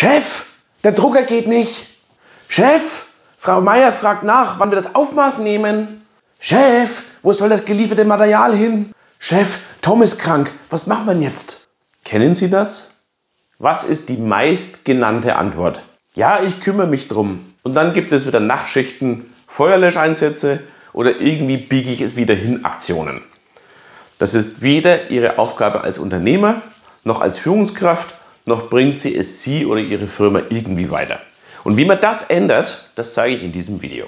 Chef, der Drucker geht nicht. Chef, Frau Meier fragt nach, wann wir das Aufmaß nehmen. Chef, wo soll das gelieferte Material hin? Chef, Tom ist krank, was macht man jetzt? Kennen Sie das? Was ist die meistgenannte Antwort? Ja, ich kümmere mich drum. Und dann gibt es wieder Nachtschichten, Feuerlöscheinsätze oder irgendwie biege ich es wieder hin Aktionen. Das ist weder Ihre Aufgabe als Unternehmer, noch als Führungskraft, noch bringt Sie oder Ihre Firma irgendwie weiter. Und wie man das ändert, das zeige ich in diesem Video.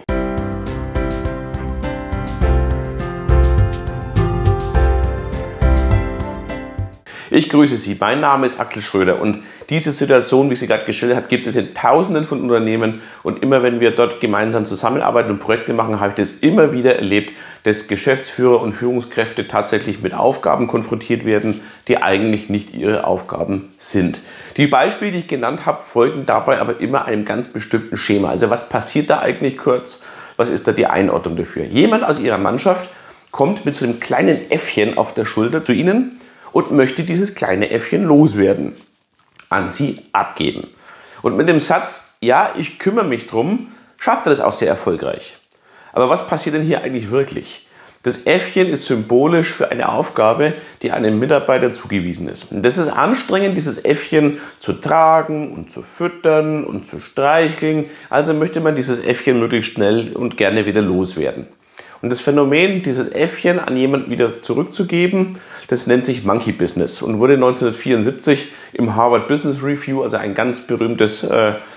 Ich grüße Sie, mein Name ist Axel Schröder und diese Situation, wie ich sie gerade geschildert habe, gibt es in Tausenden von Unternehmen und immer wenn wir dort gemeinsam zusammenarbeiten und Projekte machen, habe ich das immer wieder erlebt, dass Geschäftsführer und Führungskräfte tatsächlich mit Aufgaben konfrontiert werden, die eigentlich nicht ihre Aufgaben sind. Die Beispiele, die ich genannt habe, folgen dabei aber immer einem ganz bestimmten Schema. Also was passiert da eigentlich kurz? Was ist da die Einordnung dafür? Jemand aus Ihrer Mannschaft kommt mit so einem kleinen Äffchen auf der Schulter zu Ihnen und möchte dieses kleine Äffchen loswerden, an Sie abgeben. Und mit dem Satz, ja, ich kümmere mich drum, schafft er das auch sehr erfolgreich. Aber was passiert denn hier eigentlich wirklich? Das Äffchen ist symbolisch für eine Aufgabe, die einem Mitarbeiter zugewiesen ist. Und das ist anstrengend, dieses Äffchen zu tragen und zu füttern und zu streicheln. Also möchte man dieses Äffchen möglichst schnell und gerne wieder loswerden. Und das Phänomen, dieses Äffchen an jemanden wieder zurückzugeben, das nennt sich Monkey Business und wurde 1974 im Harvard Business Review, also ein ganz berühmtes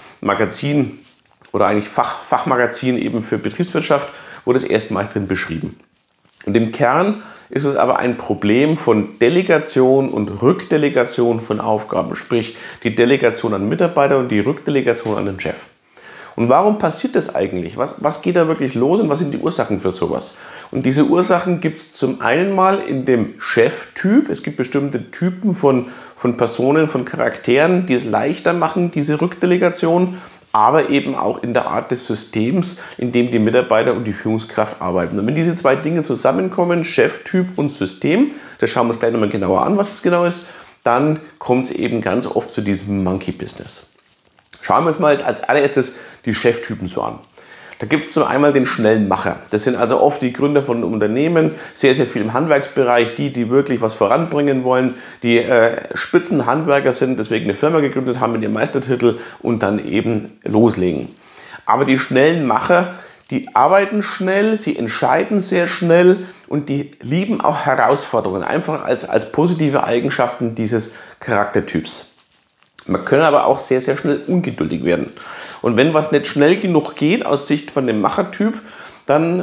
Magazin oder eigentlich Fachmagazin eben für Betriebswirtschaft, wurde das erstmalig drin beschrieben. Und im Kern ist es aber ein Problem von Delegation und Rückdelegation von Aufgaben, sprich die Delegation an Mitarbeiter und die Rückdelegation an den Chef. Und warum passiert das eigentlich? Was geht da wirklich los und was sind die Ursachen für sowas? Und diese Ursachen gibt es zum einen mal in dem Cheftyp. Es gibt bestimmte Typen von Personen, von Charakteren, die es leichter machen, diese Rückdelegation, aber eben auch in der Art des Systems, in dem die Mitarbeiter und die Führungskraft arbeiten. Und wenn diese zwei Dinge zusammenkommen, Cheftyp und System, das schauen wir uns gleich nochmal genauer an, was das genau ist, dann kommt es eben ganz oft zu diesem Monkey Business. Schauen wir uns mal jetzt als allererstes die Cheftypen so an. Da gibt es zum einen den schnellen Macher. Das sind also oft die Gründer von Unternehmen, sehr, sehr viel im Handwerksbereich, die wirklich was voranbringen wollen, die Spitzenhandwerker sind, deswegen eine Firma gegründet haben mit ihrem Meistertitel und dann eben loslegen. Aber die schnellen Macher, die arbeiten schnell, sie entscheiden sehr schnell und die lieben auch Herausforderungen, einfach als positive Eigenschaften dieses Charaktertyps. Man kann aber auch sehr, sehr schnell ungeduldig werden. Und wenn was nicht schnell genug geht aus Sicht von dem Machertyp, dann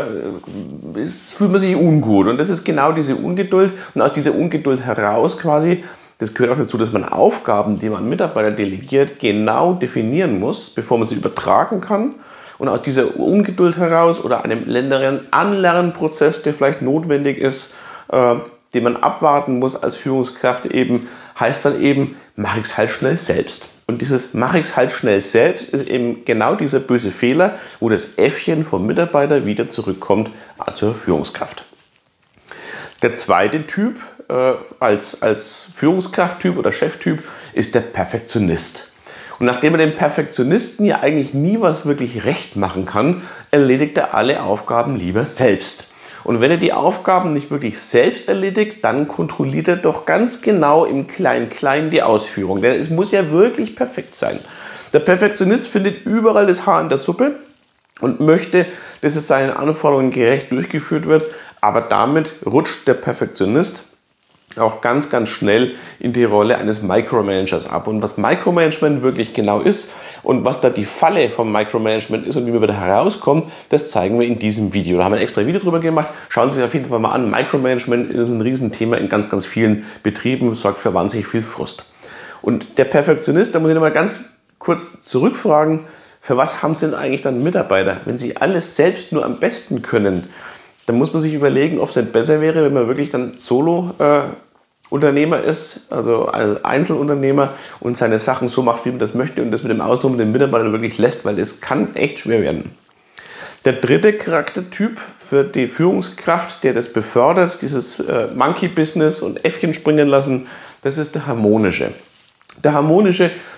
fühlt man sich ungut. Und das ist genau diese Ungeduld. Und aus dieser Ungeduld heraus quasi, das gehört auch dazu, dass man Aufgaben, die man an Mitarbeiter delegiert, genau definieren muss, bevor man sie übertragen kann. Und aus dieser Ungeduld heraus oder einem längeren Anlernprozess, der vielleicht notwendig ist, den man abwarten muss als Führungskraft eben, heißt dann eben, mache ich es halt schnell selbst. Und dieses mache ich es halt schnell selbst ist eben genau dieser böse Fehler, wo das Äffchen vom Mitarbeiter wieder zurückkommt zur Führungskraft. Der zweite Typ als Führungskrafttyp oder Cheftyp ist der Perfektionist. Und nachdem er dem Perfektionisten ja eigentlich nie was wirklich recht machen kann, erledigt er alle Aufgaben lieber selbst. Und wenn er die Aufgaben nicht wirklich selbst erledigt, dann kontrolliert er doch ganz genau im Klein-Klein die Ausführung. Denn es muss ja wirklich perfekt sein. Der Perfektionist findet überall das Haar in der Suppe und möchte, dass es seinen Anforderungen gerecht durchgeführt wird. Aber damit rutscht der Perfektionist auch ganz, ganz schnell in die Rolle eines Micromanagers ab. Und was Micromanagement wirklich genau ist und was da die Falle vom Micromanagement ist und wie man da herauskommt, das zeigen wir in diesem Video. Da haben wir ein extra Video drüber gemacht. Schauen Sie sich auf jeden Fall mal an. Micromanagement ist ein Riesenthema in ganz, ganz vielen Betrieben, sorgt für wahnsinnig viel Frust. Und der Perfektionist, da muss ich noch mal ganz kurz zurückfragen, für was haben Sie denn eigentlich dann Mitarbeiter? Wenn Sie alles selbst nur am besten können, dann muss man sich überlegen, ob es nicht besser wäre, wenn man wirklich dann Solo-Unternehmer ist, also als Einzelunternehmer und seine Sachen so macht, wie man das möchte und das mit dem Ausdruck mit den Mitarbeitern wirklich lässt, weil das kann echt schwer werden. Der dritte Charaktertyp für die Führungskraft, der das befördert, dieses Monkey-Business und Äffchen springen lassen, das ist der Harmonische. Der Harmonische,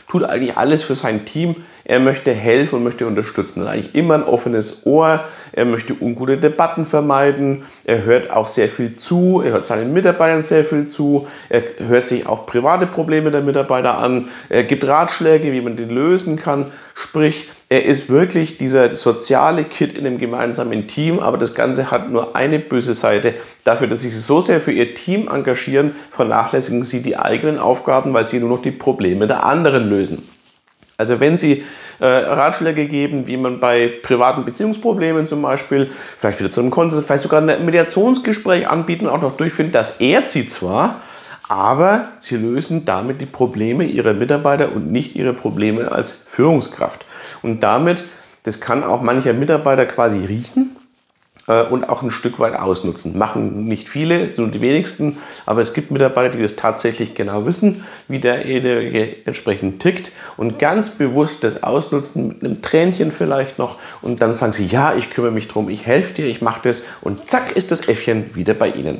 tut eigentlich alles für sein Team. Er möchte helfen und möchte unterstützen. Er hat eigentlich immer ein offenes Ohr. Er möchte ungute Debatten vermeiden. Er hört auch sehr viel zu. Er hört seinen Mitarbeitern sehr viel zu. Er hört sich auch private Probleme der Mitarbeiter an. Er gibt Ratschläge, wie man die lösen kann. Sprich, er ist wirklich dieser soziale Kid in einem gemeinsamen Team. Aber das Ganze hat nur eine böse Seite. Dafür, dass sie sich so sehr für ihr Team engagieren, vernachlässigen sie die eigenen Aufgaben, weil sie nur noch die Probleme der anderen lösen. Also wenn Sie Ratschläge geben, wie man bei privaten Beziehungsproblemen zum Beispiel vielleicht wieder zu einem Konsens, vielleicht sogar ein Mediationsgespräch anbieten und auch noch durchführen, das ehrt Sie zwar, aber Sie lösen damit die Probleme Ihrer Mitarbeiter und nicht Ihre Probleme als Führungskraft. Und damit, das kann auch mancher Mitarbeiter quasi riechen und auch ein Stück weit ausnutzen. Machen nicht viele, es sind nur die wenigsten, aber es gibt Mitarbeiter, die das tatsächlich genau wissen, wie derjenige entsprechend tickt und ganz bewusst das ausnutzen, mit einem Tränchen vielleicht noch, und dann sagen sie, ja, ich kümmere mich drum, ich helfe dir, ich mache das, und zack ist das Äffchen wieder bei Ihnen.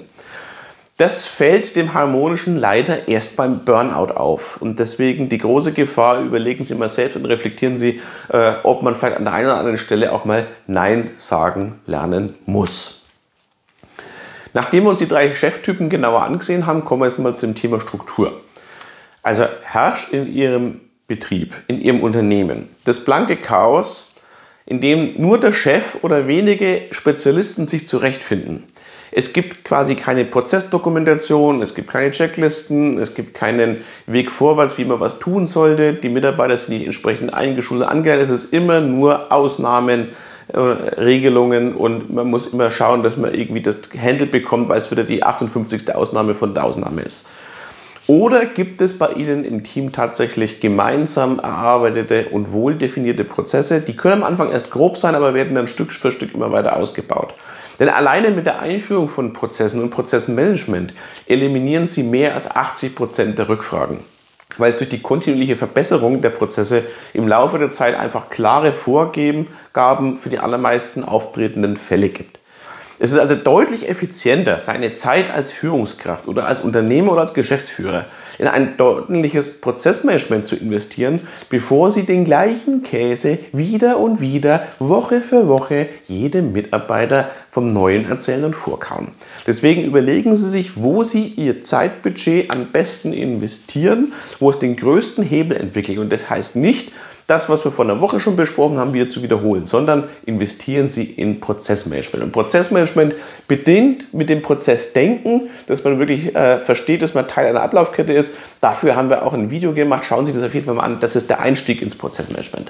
Das fällt dem harmonischen leider erst beim Burnout auf. Und deswegen die große Gefahr, überlegen Sie mal selbst und reflektieren Sie, ob man vielleicht an der einen oder anderen Stelle auch mal Nein sagen lernen muss. Nachdem wir uns die 3 Cheftypen genauer angesehen haben, kommen wir jetzt mal zum Thema Struktur. Also herrscht in Ihrem Betrieb, in Ihrem Unternehmen das blanke Chaos, in dem nur der Chef oder wenige Spezialisten sich zurechtfinden. Es gibt quasi keine Prozessdokumentation, es gibt keine Checklisten, es gibt keinen Weg vorwärts, wie man was tun sollte. Die Mitarbeiter sind nicht entsprechend eingeschult und angeleitet. Es ist immer nur Ausnahmen, Regelungen, und man muss immer schauen, dass man irgendwie das gehandelt bekommt, weil es wieder die 58. Ausnahme von der Ausnahme ist. Oder gibt es bei Ihnen im Team tatsächlich gemeinsam erarbeitete und wohl definierte Prozesse? Die können am Anfang erst grob sein, aber werden dann Stück für Stück immer weiter ausgebaut. Denn alleine mit der Einführung von Prozessen und Prozessenmanagement eliminieren Sie mehr als 80% der Rückfragen, weil es durch die kontinuierliche Verbesserung der Prozesse im Laufe der Zeit einfach klare Vorgaben für die allermeisten auftretenden Fälle gibt. Es ist also deutlich effizienter, seine Zeit als Führungskraft oder als Unternehmer oder als Geschäftsführer in ein ordentliches Prozessmanagement zu investieren, bevor Sie den gleichen Käse wieder und wieder, Woche für Woche, jedem Mitarbeiter vom Neuen erzählen und vorkauen. Deswegen überlegen Sie sich, wo Sie Ihr Zeitbudget am besten investieren, wo es den größten Hebel entwickelt. Und das heißt nicht, das, was wir vor einer Woche schon besprochen haben, wieder zu wiederholen, sondern investieren Sie in Prozessmanagement. Und Prozessmanagement bedingt mit dem Prozessdenken, dass man wirklich versteht, dass man Teil einer Ablaufkette ist. Dafür haben wir auch ein Video gemacht. Schauen Sie das auf jeden Fall mal an. Das ist der Einstieg ins Prozessmanagement.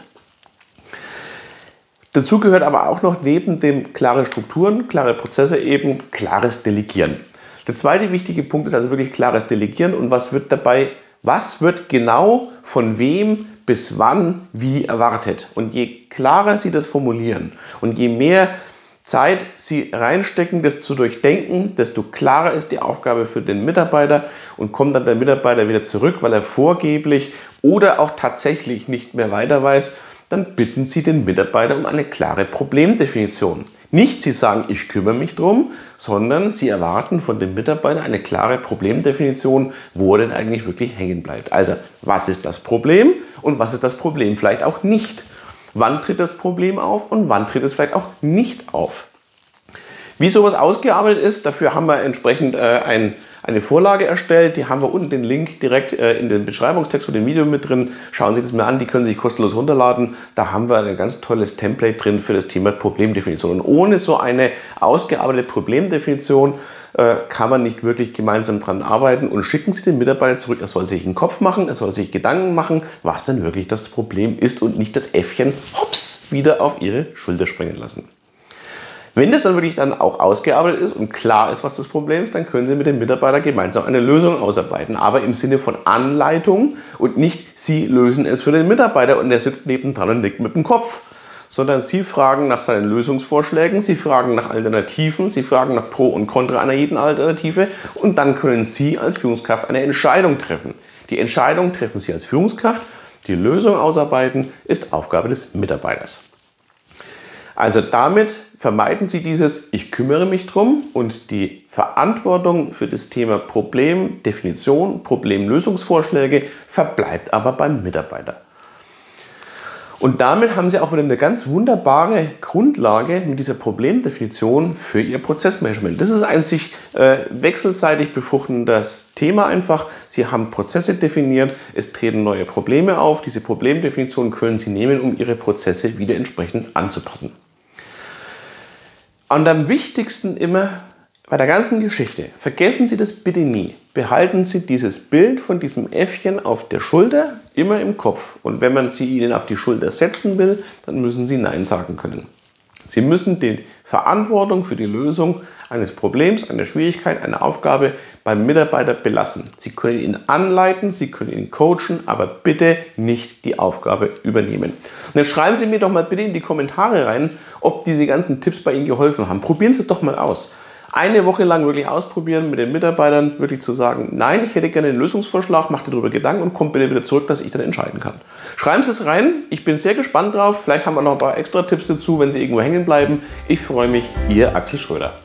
Dazu gehört aber auch noch neben dem klare Strukturen, klare Prozesse eben klares Delegieren. Der zweite wichtige Punkt ist also wirklich klares Delegieren. Und was wird genau von wem bis wann wie erwartet. Und je klarer Sie das formulieren und je mehr Zeit Sie reinstecken, das zu durchdenken, desto klarer ist die Aufgabe für den Mitarbeiter, und kommt dann der Mitarbeiter wieder zurück, weil er vorgeblich oder auch tatsächlich nicht mehr weiter weiß, dann bitten Sie den Mitarbeiter um eine klare Problemdefinition. Nicht Sie sagen, ich kümmere mich drum, sondern Sie erwarten von dem Mitarbeiter eine klare Problemdefinition, wo er denn eigentlich wirklich hängen bleibt. Also, was ist das Problem und was ist das Problem vielleicht auch nicht? Wann tritt das Problem auf und wann tritt es vielleicht auch nicht auf? Wie sowas ausgearbeitet ist, dafür haben wir entsprechend eine Vorlage erstellt. Die haben wir unten den Link direkt in den Beschreibungstext von dem Video mit drin. Schauen Sie das mal an, die können Sie sich kostenlos runterladen. Da haben wir ein ganz tolles Template drin für das Thema Problemdefinition. Und ohne so eine ausgearbeitete Problemdefinition kann man nicht wirklich gemeinsam dran arbeiten. Und schicken Sie den Mitarbeiter zurück, er soll sich einen Kopf machen, er soll sich Gedanken machen, was denn wirklich das Problem ist, und nicht das Äffchen hops wieder auf Ihre Schulter springen lassen. Wenn das dann wirklich dann auch ausgearbeitet ist und klar ist, was das Problem ist, dann können Sie mit dem Mitarbeiter gemeinsam eine Lösung ausarbeiten. Aber im Sinne von Anleitung und nicht Sie lösen es für den Mitarbeiter und der sitzt nebendran und nickt mit dem Kopf. Sondern Sie fragen nach seinen Lösungsvorschlägen, Sie fragen nach Alternativen, Sie fragen nach Pro und Contra einer jeden Alternative, und dann können Sie als Führungskraft eine Entscheidung treffen. Die Entscheidung treffen Sie als Führungskraft, die Lösung ausarbeiten ist Aufgabe des Mitarbeiters. Also damit vermeiden Sie dieses Ich kümmere mich drum und die Verantwortung für das Thema Problemdefinition, Problemlösungsvorschläge verbleibt aber beim Mitarbeiter. Und damit haben Sie auch wieder eine ganz wunderbare Grundlage mit dieser Problemdefinition für Ihr Prozessmanagement. Das ist ein sich wechselseitig befruchtendes Thema einfach. Sie haben Prozesse definiert, es treten neue Probleme auf. Diese Problemdefinition können Sie nehmen, um Ihre Prozesse wieder entsprechend anzupassen. Und am wichtigsten immer bei der ganzen Geschichte, vergessen Sie das bitte nie. Behalten Sie dieses Bild von diesem Äffchen auf der Schulter immer im Kopf. Und wenn man sie Ihnen auf die Schulter setzen will, dann müssen Sie Nein sagen können. Sie müssen die Verantwortung für die Lösung eines Problems, einer Schwierigkeit, einer Aufgabe beim Mitarbeiter belassen. Sie können ihn anleiten, Sie können ihn coachen, aber bitte nicht die Aufgabe übernehmen. Und dann schreiben Sie mir doch mal bitte in die Kommentare rein, ob diese ganzen Tipps bei Ihnen geholfen haben. Probieren Sie es doch mal aus. Eine Woche lang wirklich ausprobieren, mit den Mitarbeitern wirklich zu sagen, nein, ich hätte gerne einen Lösungsvorschlag, macht dir darüber Gedanken und kommt bitte wieder zurück, dass ich dann entscheiden kann. Schreiben Sie es rein, ich bin sehr gespannt drauf. Vielleicht haben wir noch ein paar extra Tipps dazu, wenn Sie irgendwo hängen bleiben. Ich freue mich, Ihr Axel Schröder.